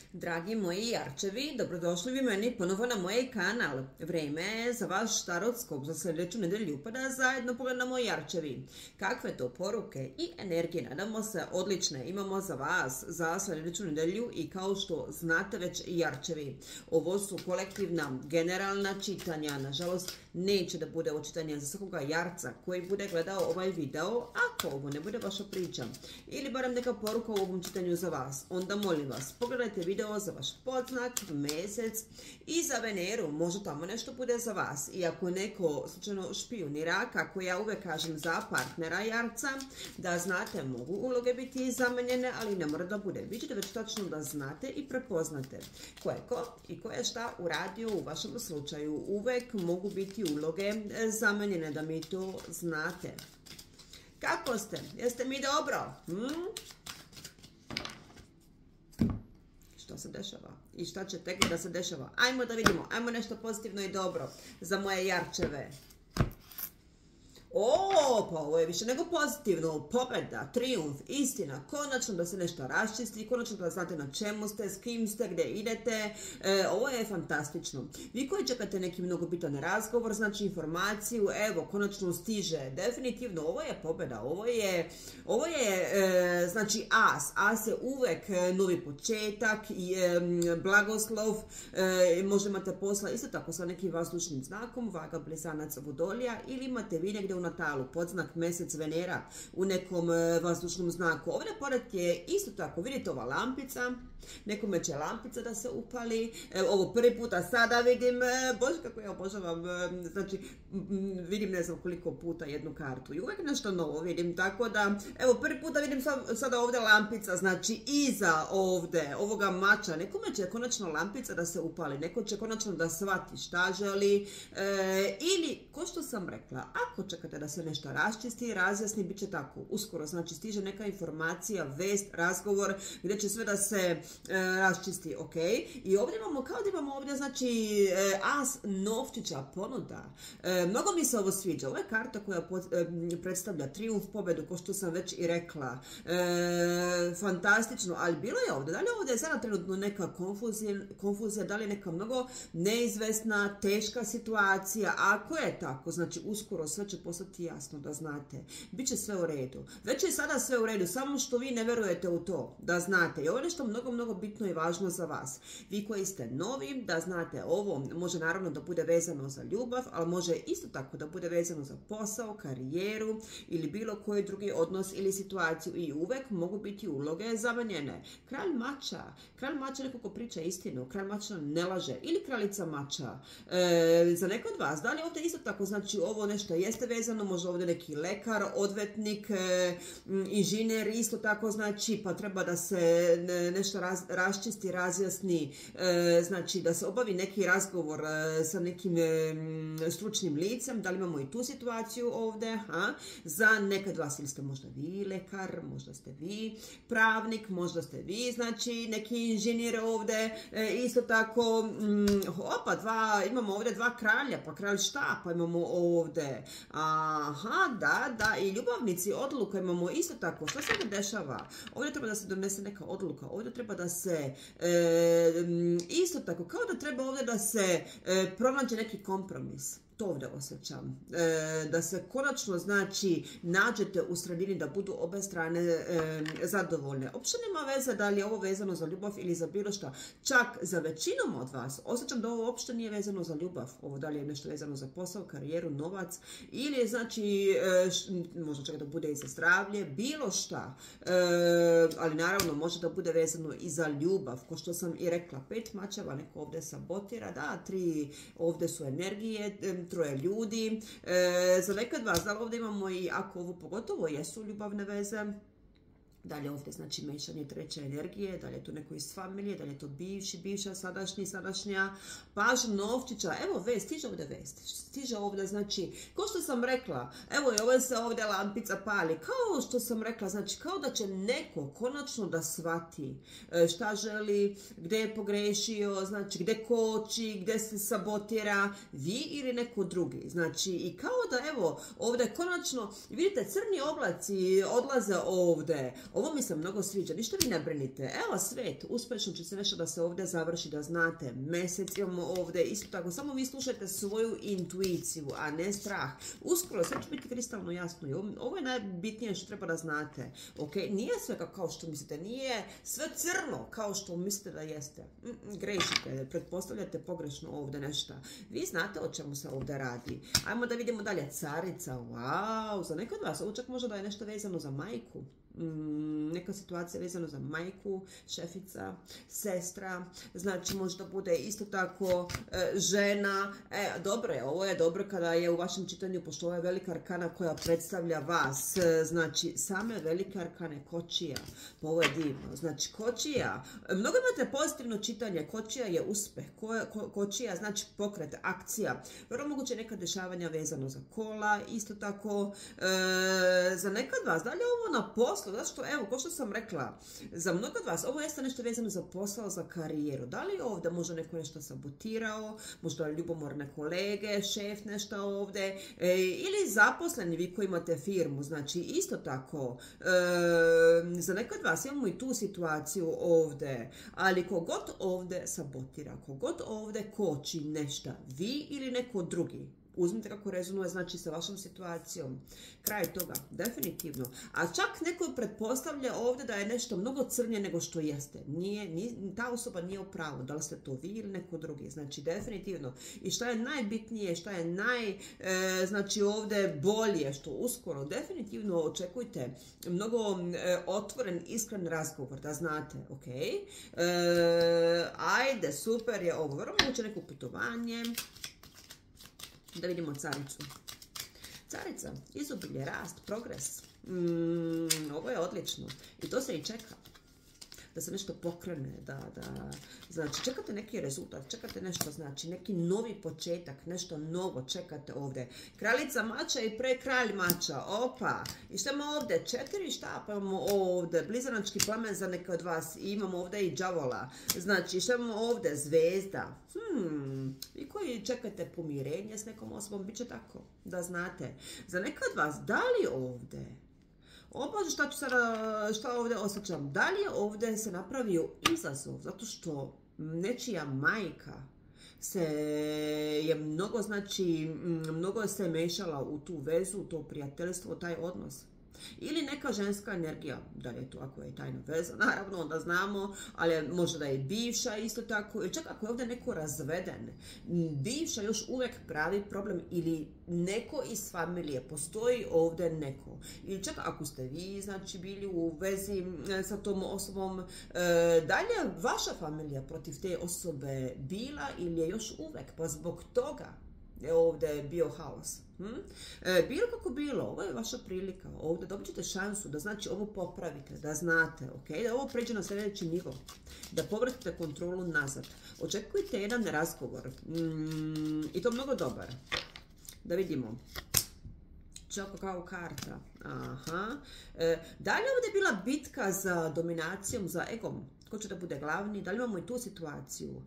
Dragi moji jarčevi, dobrodošli vi meni ponovo na moj kanal. Vrijeme je za vaš tarotskop za sljedeću nedelju, pa da zajedno pogledamo jarčevi. Kakve to poruke i energije, nadamo se, odlične imamo za vas za sljedeću nedelju i kao što znate već jarčevi. Ovo su kolektivna, generalna čitanja, nažalost neće da bude ovo čitanje za svakoga jarca koji bude gledao ovaj video, ako ovo ne bude vaša priča ili barem neka poruka u ovom čitanju za vas, onda molim vas pogledajte video za vaš podznak, mjesec i za Veneru, možda tamo nešto bude za vas. I ako neko slučajno špijunira, kako ja uvek kažem za partnera jarca, da znate, mogu uloge biti zamenjene, ali ne mora da bude. Vi ćete već tačno da znate i prepoznate ko je ko i ko je šta uradio u vašem slučaju. Uvek mogu biti uloge zamenjene, da mi to znate. Kako ste? Jeste mi dobro? Što se dešava i šta će tek da se dešava? Ajmo da vidimo, ajmo nešto pozitivno i dobro za moje jarčeve. Pa ovo je više nego pozitivno, pobjeda, trijumf, istina, konačno da se nešto raščisti, konačno da znate na čemu ste, s kim ste, gdje idete, ovo je fantastično. Vi koji čekate neki mnogo bitan razgovor, znači informaciju, evo, konačno stiže, definitivno, ovo je pobjeda, ovo je znači as je uvek novi početak, blagoslov, možda imate posla isto tako sa nekim vazdušnim znakom, vaga, blizanac, vodolija, ili imate vi negdje u natalu, podznak mjesec Venera u nekom vazdušnom znaku. Ovdje pored je isto tako, vidite ova lampica, nekome će lampica da se upali, ovo prvi puta sada vidim, bože kako ja obožavam, znači vidim ne znam koliko puta jednu kartu i uvijek nešto novo vidim, tako da, evo prvi puta vidim sada ovdje lampica, znači iza ovdje, ovoga mača, nekome će konačno lampica da se upali, neko će konačno da shvati šta želi, ili, ko što sam rekla, ako čekate da se nešto raščisti, razjasni, bit će tako uskoro, znači stiže neka informacija, vest, razgovor, gdje će sve da se raščisti, ok? I ovdje imamo, kao da imamo ovdje, znači, as novčića, ponuda. Mnogo mi se ovo sviđa, ovo je karta koja predstavlja trijumf, pobedu, ko što sam već i rekla. Fantastično, ali bilo je ovdje, da li ovdje je sada trenutno neka konfuzija, da li je neka mnogo neizvesna, teška situacija, ako je tako, znači uskoro sve će postati jasno, da znate. Biće sve u redu. Već je sada sve u redu, samo što vi ne verujete u to, da znate. I ovo je nešto mnogo bitno i važno za vas. Vi koji ste novi, da znate, ovo može naravno da bude vezano za ljubav, ali može isto tako da bude vezano za posao, karijeru ili bilo koji drugi odnos ili situaciju i uvek mogu biti uloge zamenjene. Kralj mača neko ko priča istinu, kralj mača ne laže ili kraljica mača. Za neko od vas, da li ovdje isto tako, znači ovo nešto jeste vezano, možda ovdje neki lekar, odvetnik, inženjer, isto tako, znači, pa treba da se nešto raščisti, razjasni, znači da se obavi neki razgovor sa nekim stručnim licem, da li imamo i tu situaciju ovdje, za nekad vas, ili ste možda vi lekar, možda ste vi pravnik, možda ste vi, znači, neki inženjer ovdje, isto tako, imamo ovdje dva kralja, pa kralj štapa imamo ovdje, da, i ljubavnici, odluka imamo isto tako. Što se ovdje dešava? Ovdje treba da se donese neka odluka, ovdje treba da se, isto tako, kao da treba ovdje da se pronađe neki kompromis. To ovdje osjećam. Da se konačno, znači, nađete u sredini, da budu obe strane zadovoljne. Uopće nema veze da li je ovo vezano za ljubav ili za bilo šta. Čak za većinom od vas osjećam da ovo uopšte nije vezano za ljubav. Ovo da li je nešto vezano za posao, karijeru, novac ili, znači, možda čak da bude i za zdravlje, bilo šta. Ali naravno može da bude vezano i za ljubav. Ko što sam i rekla, 5 mačeva, neko ovdje sabotira, da, 3 ovdje su energije, 3 ljudi. Za nekad vas, da li ovdje imamo i, ako ovo pogotovo jesu ljubavne veze, da li je ovdje, znači, mešanje treće energije, da li je to neko iz familije, da li je to bivša, sadašnja, paž novčića, evo vest, stiže ovdje, znači, kao što sam rekla, evo i ovo se ovdje lampica pali, kao što sam rekla, znači, kao da će neko konačno da shvati šta želi, gdje je pogrešio, znači, gdje koči, gdje se sabotira, vi ili neko drugi, znači, i kao da, evo, ovdje konačno, vidite, crni oblaci odlaze ovdje, Ovo mi se mnogo sviđa, ništa vi ne brinite. Evo svet, uspješno će se nešto da se ovdje završi, da znate. Mjesec imamo ovdje, isto tako, samo vi slušajte svoju intuiciju, a ne strah. Uskoro, sve će biti kristalno jasno i ovo je najbitnije što treba da znate. Ok, nije sve kao što mislite, nije sve crno kao što mislite da jeste. Grešite, pretpostavljate pogrešno ovdje nešto. Vi znate o čemu se ovdje radi. Ajmo da vidimo dalje. Carica, wow, za neko od vas, ovo čak možda da je nešto vezano za majku. Neka situacija vezana za majku, šefica, sestra, znači možda bude isto tako žena. Dobro je, ovo je dobro kada je u vašem čitanju, pošto ovo je velika arkana koja predstavlja vas, znači same velike arkane, kočija, pa ovo je divno, znači kočija, mnogo imate pozitivno čitanje, kočija je uspeh, kočija znači pokret, akcija, vrlo moguće neka dešavanja vezano za kola, isto tako za neka od vas, da li je ovo na poslu? Zato što, evo, kao što sam rekla, za mnogo od vas, ovo jeste nešto vezano za posao, za karijeru. Da li ovdje možda neko nešto sabotirao, možda ljubomorne kolege, šef nešto ovdje, ili zaposleni vi koji imate firmu, znači isto tako, za neko od vas imamo i tu situaciju ovdje, ali kogod ovdje sabotira, kogod ovdje koči nešto, vi ili neko drugi, uzmite kako rezonuje, znači sa vašom situacijom. Kraj toga, definitivno. A čak neko pretpostavlja ovdje da je nešto mnogo crnije nego što jeste. Ta osoba nije u pravu. Da li ste to vi ili neko drugi. Znači, definitivno. I šta je najbitnije, šta je znači ovdje bolje, što uskoro, definitivno očekujte mnogo otvoren, iskren razgovor, da znate, ok? Ajde, super je ovo. Vrlo moguće neko putovanje. Da vidimo caricu. Carica, izobilje, rast, progres. Ovo je odlično. I to se i čeka. Da se nešto pokrene, znači čekate neki rezultat, čekate nešto, znači neki novi početak, nešto novo čekate ovdje. Kraljica mača i kralj mača, opa, i što imamo ovdje? 4 štapa imamo ovdje, blizanački plamen za neke od vas, i imamo ovdje i đavola, znači što imamo ovdje? Zvezda. Vi koji čekate pomirenje s nekom osobom, bit će tako, da znate. Za neke od vas, da li ovdje? O Bože, šta ovdje osjećam? Da li je ovdje se napravio izazov? Zato što nečija majka mnogo se mešala u tu vezu, u to prijateljstvo, taj odnos. Ili neka ženska energija, da li je to ako je tajna veza, naravno onda znamo, ali možda da je bivša isto tako, ili čak ako je ovdje neko razveden, bivša još uvijek pravi problem, ili neko iz familije, postoji ovdje neko, ili čak ako ste vi, znači, bili u vezi sa tom osobom, da li je vaša familija protiv te osobe bila ili je još uvijek, pa zbog toga je ovdje bio haos. Bilo kako bilo, ovo je vaša prilika, ovdje dobit ćete šansu da znači ovo popravite, da znate, okay? Da ovo pređe na sljedeći nivo, da povratite kontrolu nazad. Očekujte jedan razgovor i to mnogo dobar. Da vidimo. Čako kao karta. Aha. Da li je ovdje bila bitka za dominacijom, za egom? Ko će da bude glavni? Da li imamo i tu situaciju?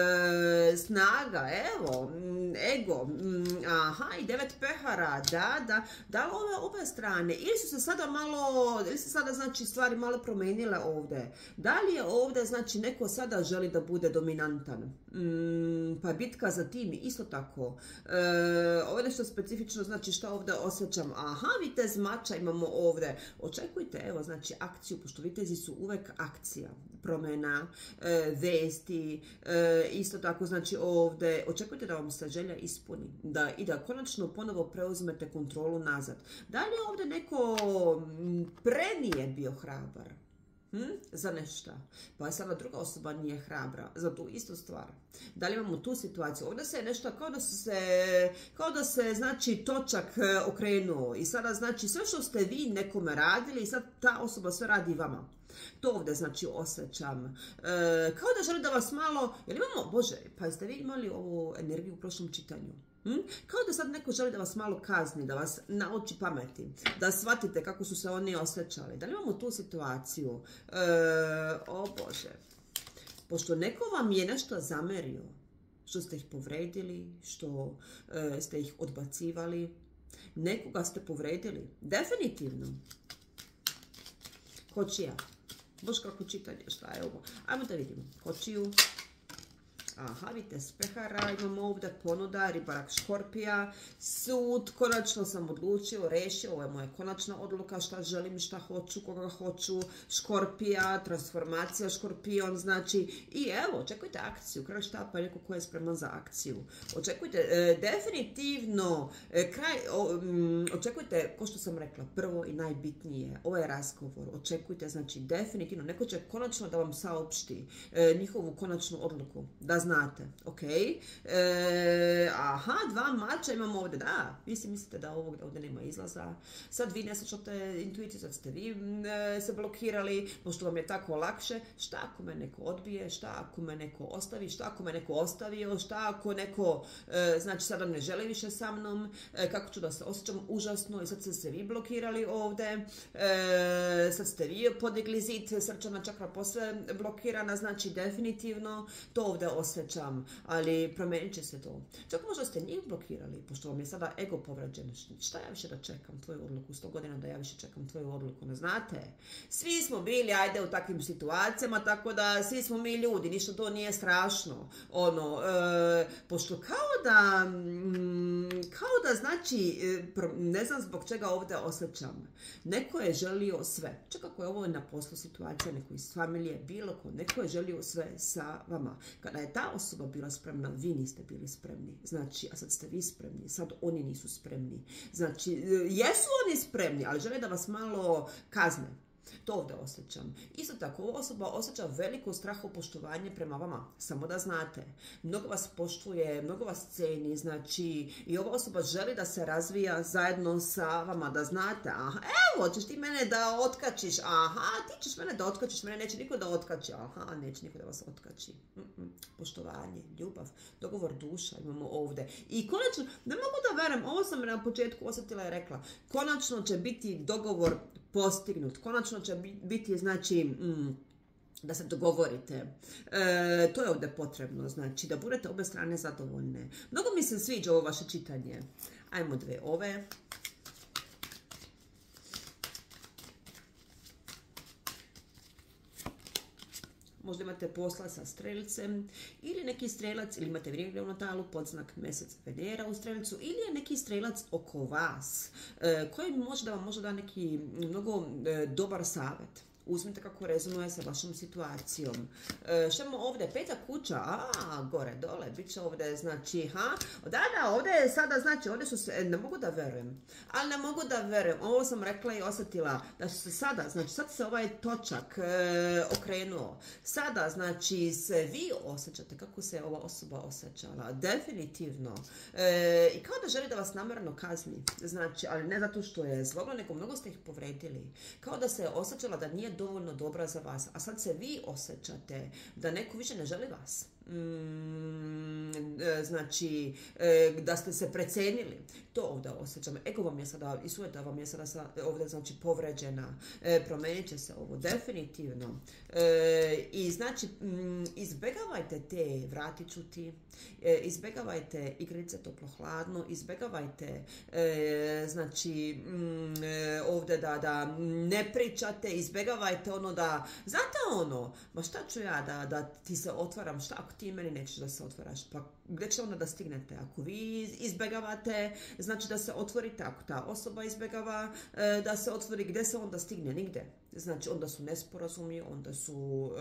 Snaga, evo, ego, aha, i 9 pehara, da li ove strane? Ili su se sada znači stvari malo promenile ovdje? Da li je ovdje, znači, neko sada želi da bude dominantan? Pa bitka za tim, isto tako. Ovo je nešto specifično, znači što ovdje osjećam? Aha, vitez mača imamo ovdje. Očekujte, evo, znači, akciju, pošto vitezi su uvek akcija, promjena, vesti, isto tako, znači ovdje očekujte da vam se želja ispuni i da konačno ponovo preuzmete kontrolu nazad. Da li je ovdje neko pre bio hrabar za nešto, pa je sada druga osoba nije hrabra za tu istu stvar? Da li imamo tu situaciju? Ovdje se je nešto kao da se znači točak okrenuo i sada znači sve što ste vi nekome radili i sad ta osoba sve radi vama. To ovdje znači osjećam. Kao da želi da vas malo, jer imamo, Bože, pa ste vi imali ovu energiju u prošlom čitanju. Kao da sad neko želi da vas malo kazni, da vas nauči pameti, da shvatite kako su se oni osjećali. Da li imamo tu situaciju? O Bože. Pošto neko vam je nešto zamerio, što ste ih povredili, što ste ih odbacivali, nekoga ste povredili, definitivno. Kočija. Baš kako čitanje, šta je ovo? Ajmo da vidimo. Kočiju. Aha, vidite, spehara, imamo ovdje ponuda, ribarak škorpija, sud, konačno sam odlučio, rešio, ovo je moja konačna odluka, šta želim, šta hoću, koga hoću, škorpija, transformacija škorpion, znači, i evo, očekujte akciju, kralj štapa je neko ko je spreman za akciju, očekujte, definitivno, očekujte, ko što sam rekla, prvo i najbitnije, ovo je razgovor, očekujte, znači, definitivno, neko će konačno da vam saopšti njihovu konačnu odluku, da znate, ok? Aha, dva mača imamo ovdje, da, vi si mislite da ovdje nema izlaza, sad vi ne slušate intuiciju, sad ste vi se blokirali, pošto vam je tako lakše, šta ako me neko odbije, šta ako me neko ostavi, šta ako me neko ostavio, šta ako neko, znači sada ne želi više sa mnom, kako ću da se osjećam užasno i sad ste se vi blokirali ovdje, sad ste vi podigli zid, srčana čakra posve blokirana, znači definitivno to ovdje osjećam, ali promenit će se to. Čak možda ste njih blokirali, pošto vam je sada ego povrađen. Šta ja više da čekam tvoju odluku? 100 godina da ja više čekam tvoju odluku, ne znate? Svi smo bili, ajde, u takvim situacijama, tako da svi smo mi ljudi, ništa to nije strašno. Pošto kao da znači, ne znam zbog čega ovdje osjećam. Neko je želio sve. Čak ako je ovo na poslu situacija, neko iz familije, bilo ko, neko je želio sve sa vama. Kada je ta osoba bila spremna, vi niste bili spremni. Znači, a sad ste vi spremni, sad oni nisu spremni. Znači, jesu oni spremni, ali žele da vas malo kazne. To ovdje osjećam. Isto tako, ova osoba osjeća veliko strahopoštovanje prema vama. Samo da znate. Mnogo vas poštuje, mnogo vas ceni, znači, i ova osoba želi da se razvija zajedno sa vama, da znate. Aha, evo, ćeš ti mene da otkačiš. Aha, ti ćeš mene da otkačiš, mene neće niko da otkači. Aha, neće niko da vas otkači. Poštovanje, ljubav, dogovor duša imamo ovdje. I konačno, ne mogu da verujem, ovo sam na početku osjetila i rekla, konačno će biti dogovor postignut. Konačno će biti, znači, da se dogovorite. To je ovdje potrebno, znači, da budete obe strane zadovoljne. Mnogo mi se sviđa ovo vaše čitanje. Ajmo dve ove. Možda imate posla sa strelicem ili neki strelac, ili imate Virgo u natalu, podznak mjesec Venera u strelicu, ili je neki strelac oko vas koji može da vam može da neki mnogo dobar savjet. Uzmite kako rezonuje sa vašom situacijom. Što imamo ovdje? Peta kuća, gore, dole, bit će ovdje, znači, da, ovdje je sada, znači, ovdje su se, ne mogu da verujem, ali ne mogu da verujem, ovo sam rekla i osjetila, da su se sada, znači, sad se ovaj točak okrenuo, sada, znači, se vi osjećate kako se ova osoba osjećala, definitivno, i kao da želi da vas namjerno kazni, znači, ali ne zato što je zlobno, nego mnogo ste ih povredili, kao da se osjećala da nije dovoljno dobra za vas, a sad se vi osjećate da neko više ne želi vas. Znači, da ste se precenili. To ovdje osjećam. Ego vam je sada, i sujeta vam je sada ovdje, znači, povređena. Promenit će se ovo, definitivno. I znači, izbjegavajte te vratičuti, izbjegavajte igrice toplo-hladno, izbjegavajte, znači, ovdje da ne pričate, izbjegavajte ono da, znate ono, ma šta ću ja da ti se otvaram, šta ako ti meni nećeš da se otvaraš, pa gdje će onda da stignete? Ako vi izbjegavate, znači da se otvorite, ako ta osoba izbjegava da se otvori, gdje se onda stigne? Nigdje. Znači, onda su nesporazumi, onda su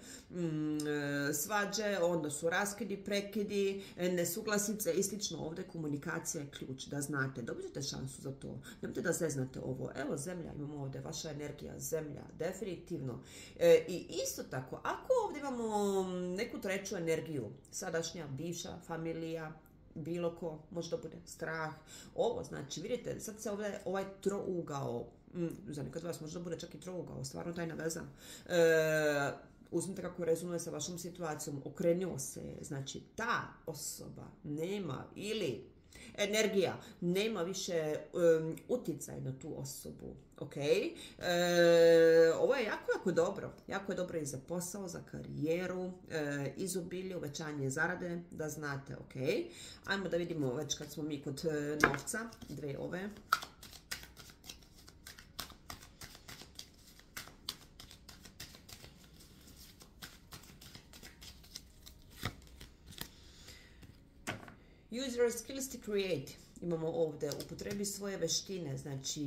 svađe, onda su raskidi, prekidi, nesuglasice i slično. Ovdje komunikacija je ključ, da znate. Dobijete šansu za to. Nemojte da zeznate ovo. Evo, zemlja, imamo ovdje, vaša energija, zemlja, definitivno. I isto tako, ako ovdje imamo neku treću energiju, sadašnja, bivša, familija, bilo ko, možda bude strah. Ovo, znači, vidite, sad se ovdje ovaj trougao, za nekad vas možda bude čak i trougao, stvarno tajna veza. Uzmite kako rezonuje sa vašom situacijom, okrenuo se, znači ta osoba nema ili energija nema više utjecaj na tu osobu. Ok, ovo je jako dobro. Jako je dobro i za posao, za karijeru, izobilje, uvećanje zarade, da znate. Ok, ajmo da vidimo već kad smo mi kod novca, dve ove. Use your skills to create. Imamo ovdje, upotrebi svoje veštine, znači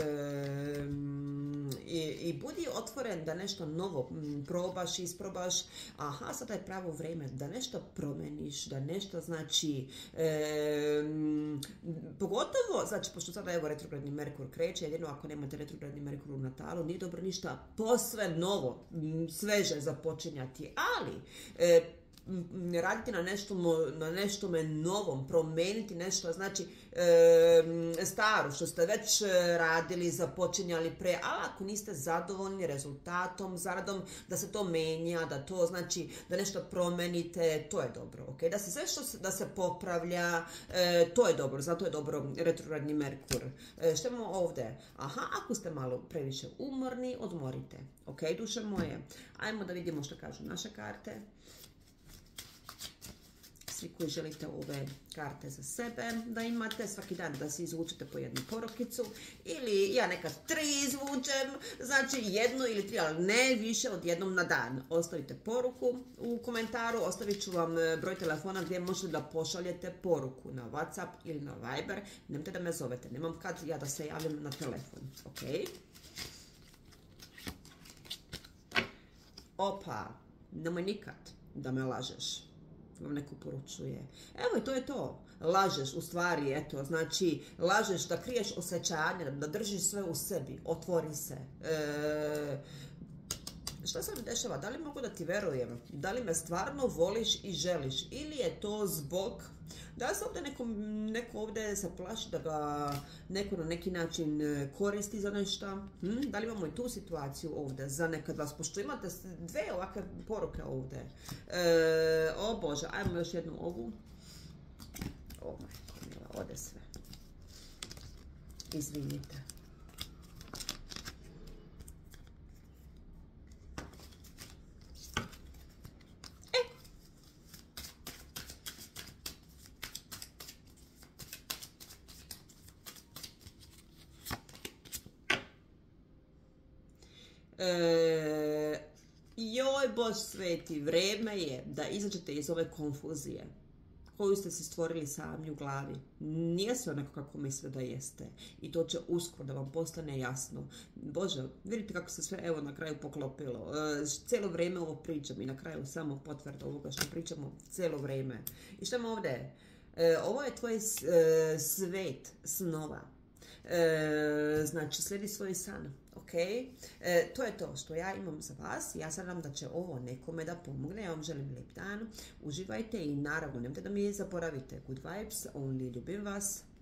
i budi otvoren da nešto novo probaš, isprobaš. Aha, sada je pravo vrijeme da nešto promeniš, da nešto znači pogotovo, znači pošto sada evo retrogradni Merkur kreće, jedino ako nemate retrogradni Merkur u natalu, nije dobro ništa posve novo, sveže započinjati, ali raditi na neštome novom, promijeniti nešto, znači staro što ste već radili, započinjali pre, ali ako niste zadovoljni rezultatom, zaradom, da se to menja, da to znači da nešto promenite, to je dobro, ok? Da se sve da se popravlja, to je dobro, zato je dobro retrogradni Merkur. Što imamo ovdje? Aha, ako ste malo previše umorni, odmorite, ok, duše moje. Ajmo da vidimo što kažu naše karte. Svi koji želite ove karte za sebe da imate, svaki dan da si izvučete po jednu porukicu ili ja nekad 3 izvučem, znači 1 ili 3, ali ne više od jednom na dan. Ostavite poruku u komentaru, ostavit ću vam broj telefona gdje možete da pošaljete poruku na WhatsApp ili na Viber, nemojte da me zovete, nemam kad ja da se javljam na telefon, ok? Opa, nemoj nikad da me lažeš, vam neko poručuje. Evo i to je to. Lažeš u stvari, eto, znači lažeš da kriješ osjećanja, da držiš sve u sebi, otvori se. Šta se mi dešava? Da li mogu da ti verujem? Da li me stvarno voliš i želiš? Ili je to zbog... Da li se ovdje neko ovdje se plaši da ga neko na neki način koristi za nešto? Da li imamo i tu situaciju ovdje za nekad vas? Pošto imate 2 ovakve poruke ovdje. O Bože, ajmo još jednu ovu. O majko mila, ode sve. Izvinite. Joj Bož sveti, vrijeme je da izađete iz ove konfuzije koju ste si stvorili sami u glavi. Nije sve onako kako mislite da jeste. I to će uskoro da vam postane jasno. Bože, vidite kako se sve evo na kraju poklopilo. Cijelo vrijeme ovo pričam i na kraju samo potvrda ovoga što pričamo cijelo vrijeme. I što imamo ovdje? Ovo je tvoj svet snova. Znači, slijedi svoj san. Ok, to je to što ja imam za vas. Ja se nadam da će ovo nekome da pomogne. Ja vam želim lijep dan. Uživajte i naravno nemojte da mi zaboravite. Good vibes, only ljubim vas.